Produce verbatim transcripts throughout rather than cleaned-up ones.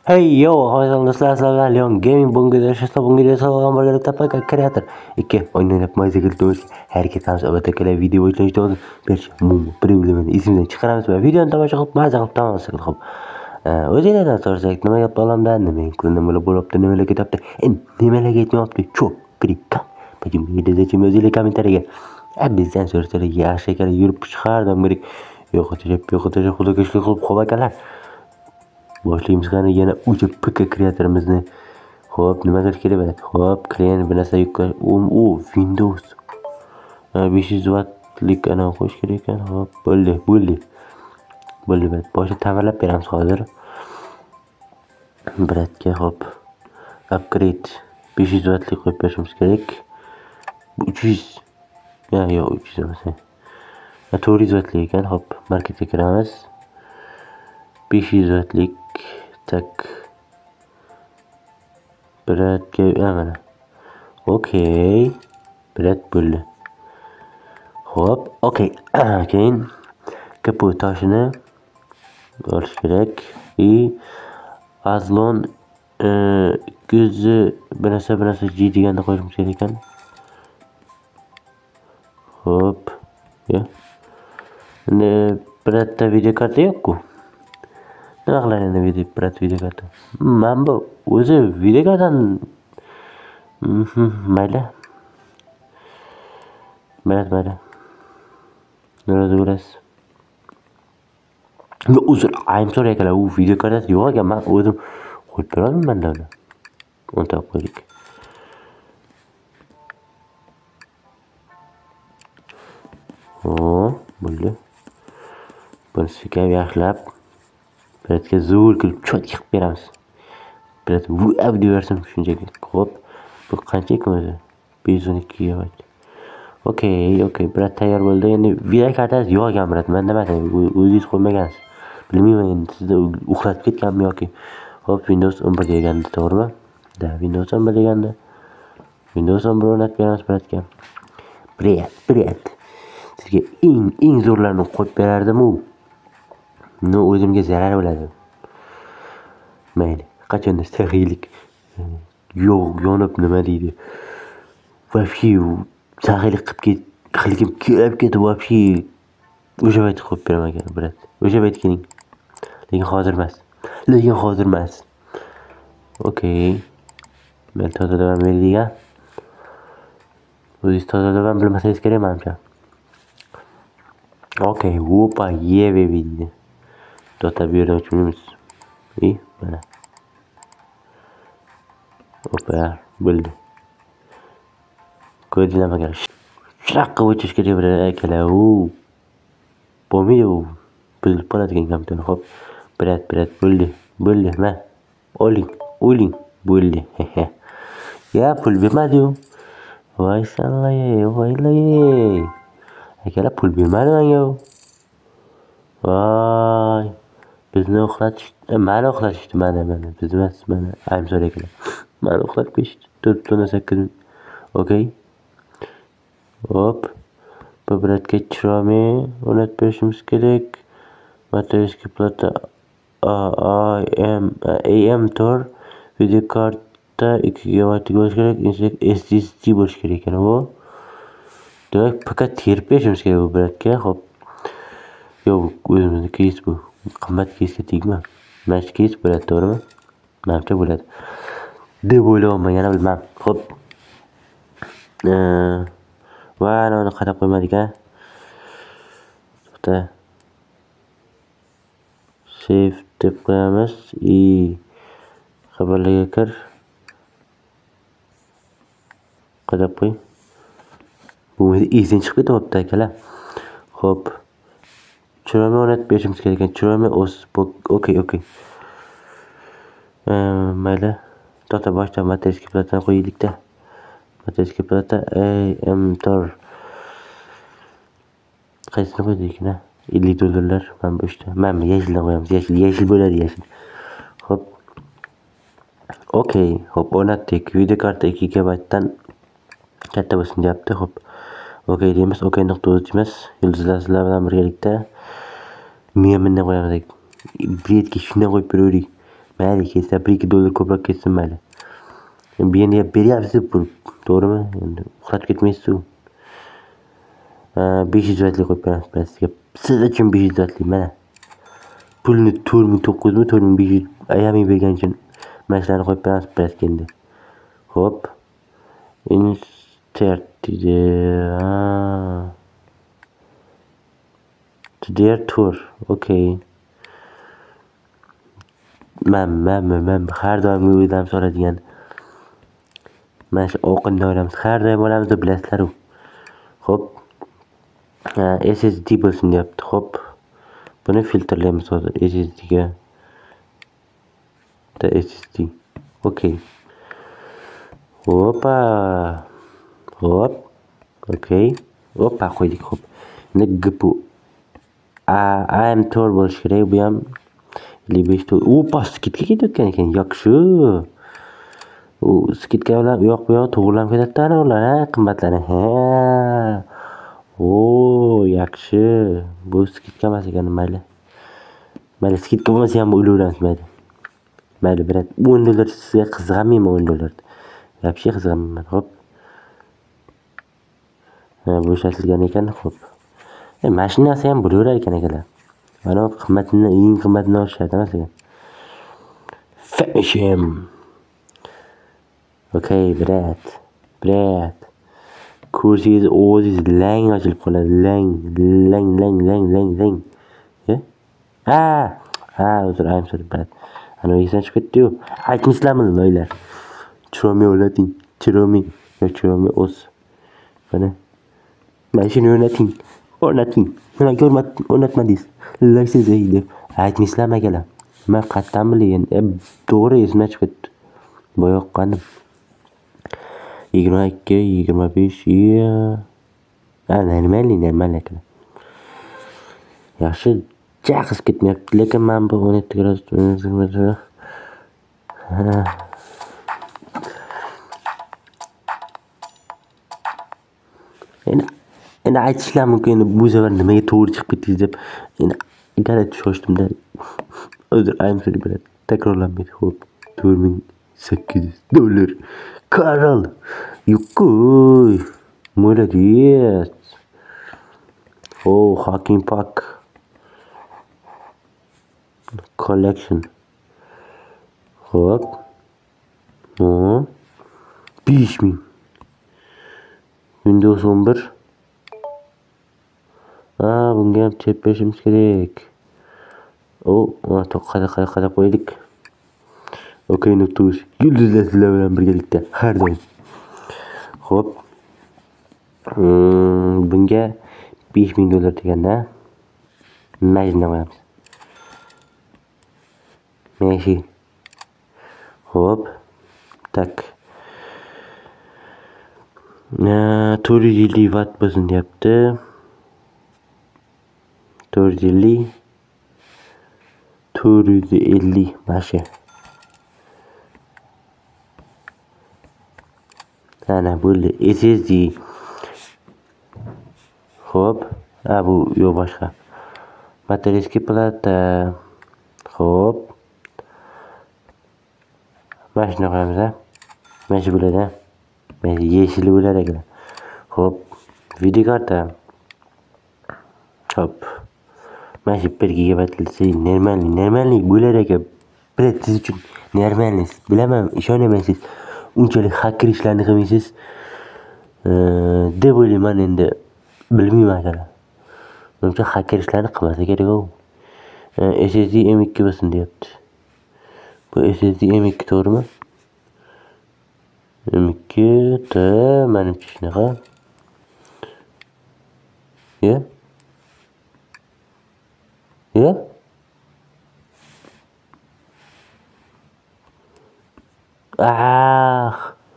Hey yo, hozir do'stlar, sizlar bilan Leon Gaming bugungi videoda bugungi videoda birgalikda Paka Creator ikki o'yin o'ynab maza keltiramiz. Harakatimiz albatta kelar video boshlanishdan oldin bir problemani esimizdan chiqaramiz va videoni tomosha qilib maza qilib tomosha qilib hop. O'zingizdan so'rasak, nima gap olamda, nima qilinib bo'libdi, nimalar ketyapti, nimalar ketmayapti, cho'p, prikka. Bajim videoda o'zingizlar kommentariyaga bizdan so'rasak, yaxshi ekan yurib chiqardim, birik yo'qotib, yo'qotib, xudoga shukr qilib qo'yib akalar. Boshlaymiz qani yana o'sha Paka Creator'imizni. Xo'p, nima qilish kerak bo'ladi? Xo'p, klient bir narsa yuklash. U Windows besh yuz wattlik ana qo'yish kerak ekan. Xo'p, bo'ldi, bo'ldi. Bo'ldi, boshqa ta'mirlab beramiz hozir. Biratga xo'p. Upgrade besh yuz wattlik qo'yib berishimiz kerak. uch yuz. Ya, yo'q, uch yuz emas. to'rt yuz wattlik ekan. Xo'p, marketga kiramiz. besh yuz wattlik tak biratga mana. Okey. Birat bo'ldi. Xo'p, okey. Keyin kapot toshini olish kerak. И azlon ko'zi bir narsa bir narsa G deganda qo'yishimiz kerak ekan. Xo'p. Ya. Endi biratda video karta yo'q-ku. Nima qiladi endi video birat video karta? Men bu o'zi video kartadan mayli. Mayli, mayli. Nima bo'lasiz? Yo, uzr, I'm sorry akalar, u video kartasi yo'q ekan, men o'zim qo'yib beraman menda uni. O'nta qo'ydik. O, bo'ldi. Bunisiga yaxshilab biratga zo'r qilib chot qilib beramiz. Birat bu audio versiyasi shunchaki. Xo'p, bu qancha ekan o'zi? besh yuz o'n ikki gigabayt. Okey, okey, birat tayyor bo'ldi. Endi video kartasi yo'q ekan birat. Men nima deyman, o'zingiz qo'ymagansiz. Bilmayman endi sizda uxlatib ketganmi yoki. Xo'p, Windows o'n bir deganda, to'g'rimi? Da, Windows o'n bir deganda. Windows o'n bir o'rnatib beramiz biratga. Birat, birat. Sizga eng eng zo'rlarini qo'yib berardim-u. No, o'zimga zarar bo'ladi. Mayli, qachonda saxiylik yo'q, yonib nima deydi. Вообще saxiylik qilib qilgim kelib ketib вообще o'sha payt qo'yib beraman ekan, birat. O'sha payt keling. Lekin hozir emas. Lekin hozir emas. Okey. Men tozalaman berdiga. O'zingiz tozalaman bilmasangiz kerak menimcha. Okey, opa, ye baby. Dota bir yerdan o'chiramiz. И mana. Opa, bo'ldi. Ko'rdinglarmi akalar? Shaqqa o'chish kerak bilan akalar. U bo'lmaydi u. Bilib qoladigan kompyuter. Xo'p, birat, birat bo'ldi. Bo'ldi, mana. Oling, oling, bo'ldi. Ya, pul bermadi-yu. Voy sallaye, voylaye. Akalar pul bermadi menga. Voy. Bizni uxlatishdi, meni uxlatishdi, mana mana. Biz emas, mana. I'm sorry akalar. Meni uxlatib ketishdi. to'rt butun sakkiz ming. Okey. Hop. Bu biratga chiromi o'rnatib berishimiz kerak. Materialga plata A M A M to'rt video karta ikki gigabaytlik bo'lishi kerak, S S D bo'lishi kerak ekan bu. Demak, faqat terib berishimiz kerak bu biratga. Hop. Yo'q, o'zimizni keys bu. Qimmat keysga tegma. Mana shu keys bo'ladi, to'g'rimi? Menimcha bo'ladi. Deb o'ylayman, yana bilmam. Xo'p. Va uni qarab qo'ymadik a. To'xta. Save deb qo'yamiz. I xabarlarga kir. Qarab qo'y. Bu izdan chiqib ketyapti akalar. Xo'p. Chiroyli o'rnatib berishimiz kerak ekan. Chiroyli o'z. Okey, okey. Mayli. To'xta, boshdan materialga platani qo'yaylik-da. Materialga plata A M to'rt. Qaysini qo'ydik-na? ellik dollarlar. Men bu ishda. Men yashildan qo'yamiz. Yashil, yashil bo'ladi, yashil. Xo'p. Okey, xo'p, o'rnatdik. Video karta ikki gigabaytdan katta bo'lsin deyapti. Xo'p. Okey deymiz. Okey nuqta uz deymiz. Yulduzlar sizlar bilan birgalikda men bunday qo'yamiz. Biletga shunday qo'yib beraverik. mayli ketsa bir ikki dollar ko'proq ketsin mayli. Bu endi beryapsiz pul, to'g'rimi? Endi uxlatib ketmaysiz-ku. besh yuz vatli qo'yib beramiz sizga. Siz uchun besh yuz vatli mana. Pulni to'rt ming to'qqiz yuz mi to'rt ming besh yuz ayaming bergan uchun mana shularni qo'yib beramiz plasga endi. Hop. Insert deydi. Their tour. Okay. Men men men har doim o'ylam so'radigan. Mana shu o'qinda olamiz. Har doim olamiz deb bilasizlar-ku. Hop. S S D bo'lsin deyapti. Hop. Buni filtrlaymiz hozir S S D ga. Da S S D. Okay. Hoppa. Hop. Okay. Hoppa qo'ydik. Hop. Endi G P U. A M to'rt bo'lishi kerak. Bu ham ellik besh to'rt. Opa, skidga ketayotgan ekan. Yaxshi. U skidga bilan u yoq bu yoq to'g'rilab ketadi-da ular, ha, qimmatlari. Ha. O, yaxshi. Bu skidga emas ekan, mayli. Mayli, skidga bo'lmasa ham o'laveramiz, mayli. Mayli, birat o'n dollar sizga qizg'anmayman o'n dollar. Вообще qizg'anmayman. Hop. Ha, bo'shatilgan ekan, hop. E, mashinasi ham bo'laverar ekan akalar. Mana qimmatini, eng qimmatini olishadi emas ekan. Finish him. Okay, brat. Brat. Kursiz o'ziz lang ochilib qoladi. Lang, lang, lang, lang, lang, lang. Eh? Ha, ha, o'zir ayam sorry, brat. Ana esdan chiqib ketdi-yu. Aytmisizlarmi, loylar? Chiromi o'rnating. Chiromi. Yo'q, chiromi o'z. Mana. Mana shuni o'rnating. O'rnating. Mana o'rnatmadingiz. Laysiz deb aytmisizlarmi akalar? Men qattan bilayin. E, to'g'ri esimdan chiqib ketdi. Boyoqqanim. yigirma ikki, yigirma besh, ya. Ha, normalniy, normalniy akalar. Yaxshi chaqis ketmayapti, lekin men bu o'n yetti gradus endi endi aytishlar mumkin, endi bu safar nimaga to'g'ri chiqib ketdingiz deb. Endi g'alati shoshdim-da. O'zir ayam so'rab beradi. Takrorlanmaydi. Xo'p, to'rt ming sakkiz yuz dollar. Karl. Yuqoy. Молодец. Oh, Hacking Pack. Collection. Hop. Oh. besh ming. Windows o'n bir. Ha, bunga ham chep berishimiz kerak. Oh, qada qada qada qo'ydik. Okay, nuqta. Yulduzlar sizlar bilan birgalikda har doim. Hop. Hmm, bunga besh ming dollar deganda majna qo'yamiz. Meshi. Hop. Tak. to'rt yuz ellik watt bo'lsin deyapti. to'rt yuz ellik. to'rt yuz ellik mashi. Ana bo'ldi. S S D. Hop. Ha, bu yo'q boshqa. Materialskiy plata. Hop. Mana shuni qo'yamiz, ha. Mana shu bo'ladi, ha. Mana yeshili bo'ladi ekan. Hop. Video karta. Hop. Mana shu bir gigabaytli normalniy, normalniy bo'ladi ekan. Bilet siz uchun normalniy. Bilaman, ishonmaysiz. Unchalik hacker ishlarni qilmaysiz. deb o'ylayman endi. Bilmayman akalar. Menimcha hacker ishlarni qilmasa kerak-ku. S S D M ikki bo'lsin deyapti. Bu S S D M ikki to'g'rimi? M ikki ta menimcha shunaqa. Ya? Ya? Ah.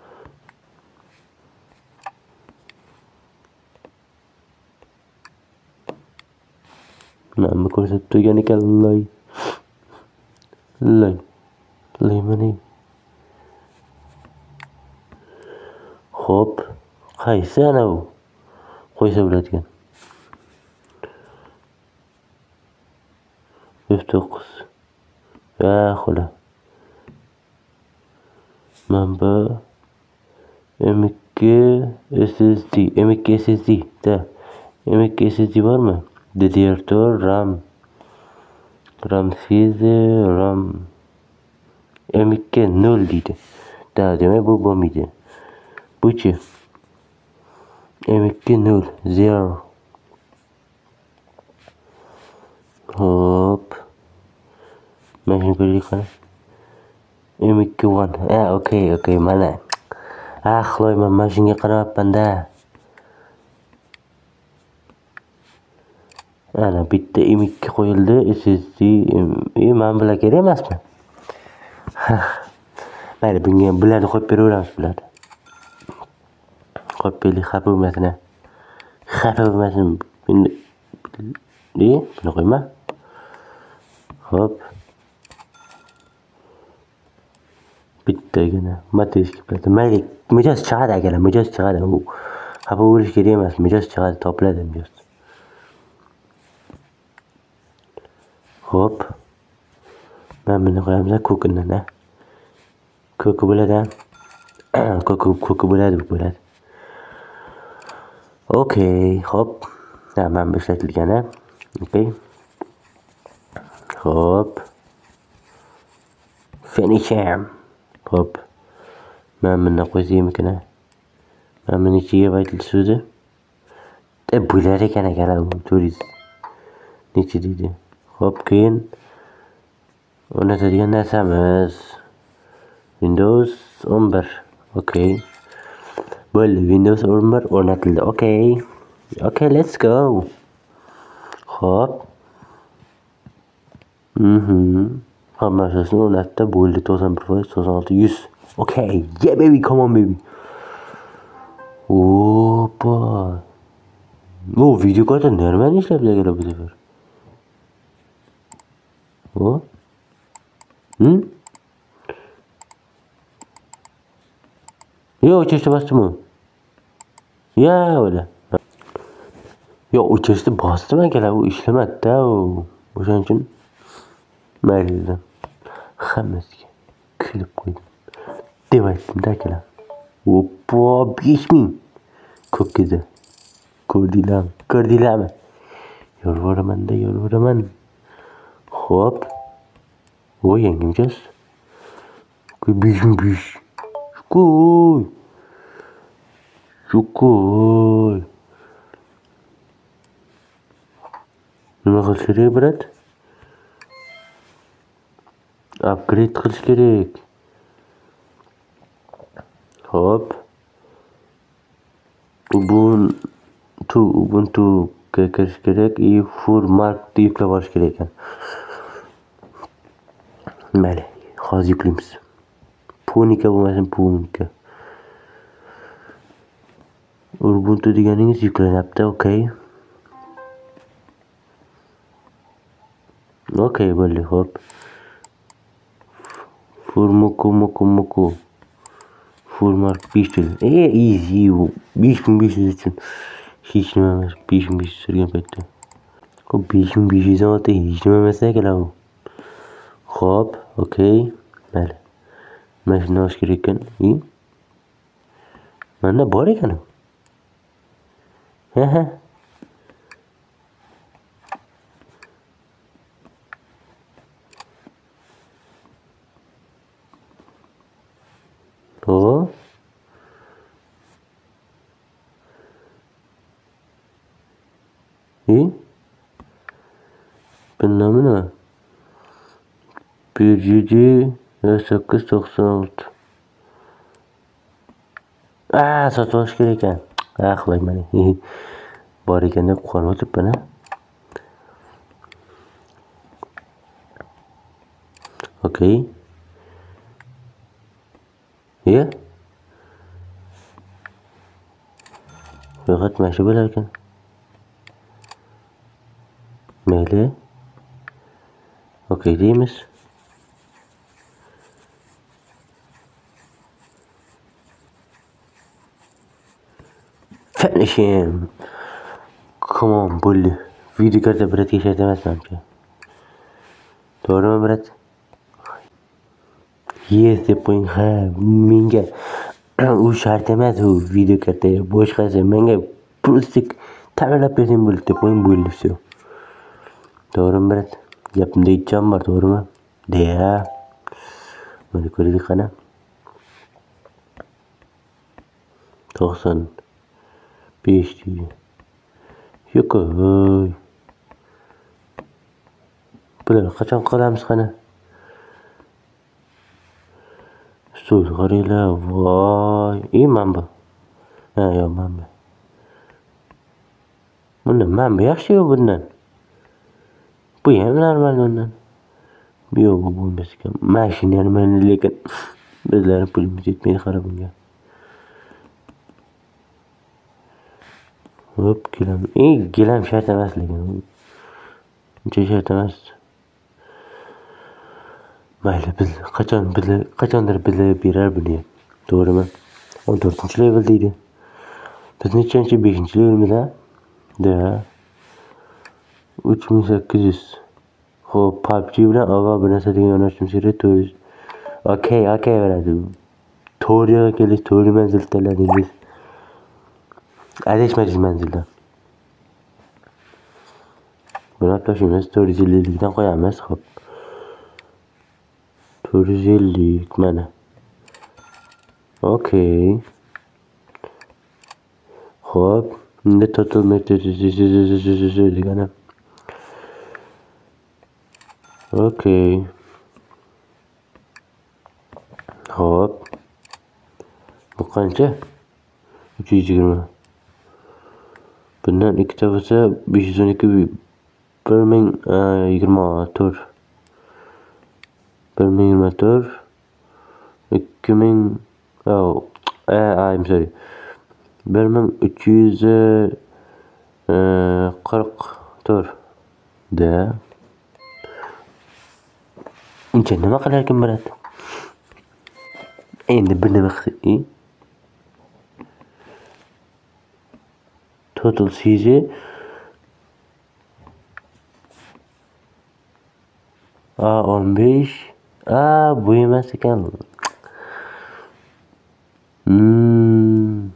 Nima ko'rsatib turgan ekan, loy. Loy. Loy mana. Hop. Qaysi ana u? Qo'ysa bo'ladigan. F to'qqiz. Va xo'la. Manba M iki S S D. M iki S S D da. M iki S S D var mı? D D R dört RAM. RAM sekiz, RAM M iki nol deydi. Daha demek bu bombiydi. Bu chi? M iki nol zero. Hop. Ben şimdi böyle yıkanım. M iki one. Ha okey okey mana. Ah Xloy men mana shunga qarabman-da. Ana bitta M iki qo'yildi, S S D e men bilan kerak emasmi? Mayli bunga bularni qo'yib beraveramiz bularni. Qo'yib beraylik, xafa bo'lmasin. Xafa bo'lmasin. Buni e buni qo'yma. Hop. Bittagina matematik bilan. Mayli, mijoz chiqadi akalar, mijoz chiqadi. U xafa bo'lish kerak emas, mijoz chiqadi, topiladi mijoz. Hop. Ben buni qo'yamiz ko'kindan, ha. Ko'ki bo'ladi. Ko'ki ko'ki bo'ladi, bo'ladi. Okey, hop. Tamam, ishlatilgan, ha. Okey. Hop. Finish him. Hop. Ben buni qo'yaymikin, ha. Ben buni ichiga baytilsudi. E bular ekan akalar, turist. Necha deydi? Hop, keyin o'rnatadigan narsamiz Windows o'n bir. Okey. Bo'ldi, Windows o'n bir o'rnatildi. Okey. Okey, let's go. Hop. Mhm. Hammasini o'rnatdi, bo'ldi. to'qson bir foiz, to'qson olti, yuz. Okey. Yeah baby, come on baby. Hoppa. Bu video kartı nereden işlevlerle bu sefer? O? Hı? Ya uçuşta bastı mı? Ya öyle. Ya uçuşta bastı mı gele bu işlemedi de o. O şan için meclinden. Hamesiga kulib qo'ydim. Demaydim-da akalar. Hoppa besh ming. Ko'p kezi. Ko'rdinglarmi? Ko'rdinglarmi? Yolvoraman-da, yolvoraman. Hop. Voy yangi mijoz. Qo'y besh ming besh. Qo'y. Qo'y. Nima qilish kerak, brat? Upgrade qilish kerak. Hop. Ubuntu Ubuntuga kirish kerak. E four Mark yuklab olish kerak ekan. Mayli, hozir yuklaymiz. Punika bo'lmasin, Punika. Ubuntu deganingiz yuklanyapti, okey. Okey, bo'ldi, hop. Furmuku muku muku. Furmark besh til. E easy. besh ming besh yuz uchun hech nima emas. besh ming besh yuz turgan paytda. Hop, besh ming besh yuz olti hech nima emas akalar bu. Hop, okey. Mayli. Mana shuni olish kerak ekan. E? Manda bor ekan u. Ha ha. O. E? Bundan nima? bir yedi sakkiz to'qson olti. Ah, sotib olish kerak ekan. Ah, qilayman. Bor ekan deb qolib o'tiribman, ha. Okey. Ya? Faqat mana shu bo'lar ekan. Mayli. Okey deymiz. Finish him. Come on, bo'ldi. Video karta bratga ishlatamasmancha. To'g'rimi, brat? yes deb qo'ying. Ha, menga u shart emas, u video karta boshqasi. Menga pulstik ta'minlab bersang bo'ldi deb qo'ying, bo'ldi все. To'g'rimi, brat? Gapimda jon bor, to'g'rimi? Deya. Mana ko'raylik qana. to'qson besh deydi. Yo'q, voy. Bularni qachon qilamiz qana? Stol qaranglar, voy. E, mana bu. Ha, yo'q, mana bu. Bundan mana bu yaxshi-ku bundan. Bu ham normal bundan. Yo'q, bu bo'lmas ekan. Mashina ham lekin bizlarning pulimiz yetmaydi qarab bunga. Hop, gilam. E, gilam shart emas lekin. Uncha shart emas. Mayli, biz qachon bizlar qachondir bizlar berar buni. To'g'rimi? o'n to'rtinchi level deydi. Biz nechanchi? beshinchi levelmiz, ha? Da. uch ming sakkiz yuz. Xo'p, P U B G bilan avval bir narsa degan yonashdim kerak. Okey, okey beradi. To'g'ri kelish, to'g'ri manzil tanladingiz. Adashmadingiz manzildan. Buni tashlaymiz, to'rt yuz ellik dan qo'yamiz, xo'p. to'rt yuz ellik mana. Okey. Xo'p, endi total meter degani. Okey. Xo'p. Bu qancha? uch yuz yigirma. Bundan ikkita bo'lsa besh yuz o'n ikki, bir ming yigirma to'rt. bir ming yigirma to'rt. ikki ming, oh, I'm sorry. bir ming uch yuz qirq to'rt. Da. Uncha nima qilarkan brat? Endi bir nima qilay? Total C J A o'n besh. A, bu emas ekan. Hmm.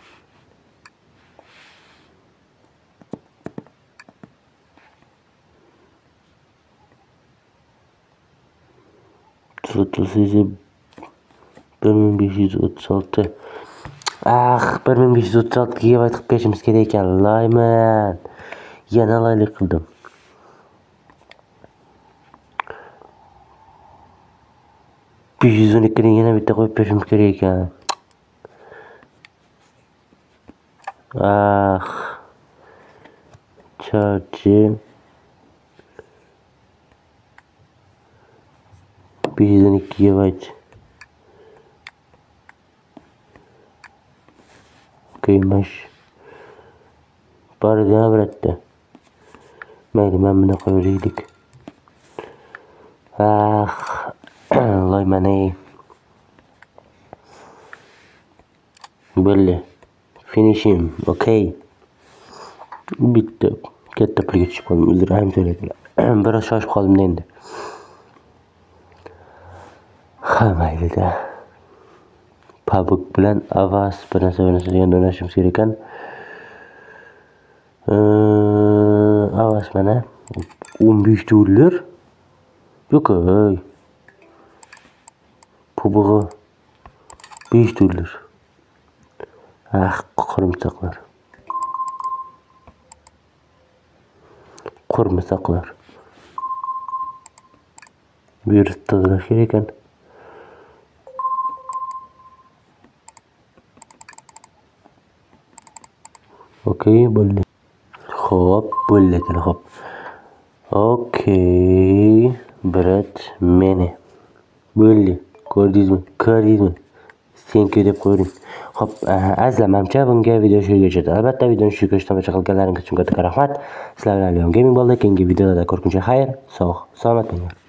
Total C J bir ming besh yuz o'ttiz olti. Ah, bir ming besh yuz o'ttiz olti gigabayt qilib berishimiz kerak ekan. Layman. Yana laylik qildim. besh yuz o'n ikki dan yana bitta qo'yib berishimiz kerak ekan. Ah. Charge besh yuz o'n ikki gigabayt. Kıymış. Bari de avretti. Mayli, men buni qo'yaylik. Ah, loymani. Bo'ldi. Finishim, okey. Bitti. Katta pulga tushib qoldim. Uzr, ham so'raydilar. Biroz shoshib qoldim endi. Ha, mayli-da. Pabuk bilan avaz bir narsa bir narsa degan o'ynashimiz kerak ekan. Avaz mana o'n besh dollar. Yo'q, ey. Pubug'i besh dollar. Ah, qo'rimsaqlar. Qo'rimsaqlar. Bu yerda tozalash kerak ekan. Okey, bo'ldi. Xo'p, bo'ldi ekan, xo'p. Okey, brat, meni. Bo'ldi. Ko'rdingizmi? Ko'rdingizmi? Thank you deb qo'ying. Xo'p, azlamamcha bunga video shugacha. Albatta videoni shu ko'rishdan tomosha qilganlaringiz uchun katta rahmat. Sizlar bilan Leon Gaming bo'ldi. Keyingi videolarda ko'rguncha xayr, sog', salomat bo'linglar.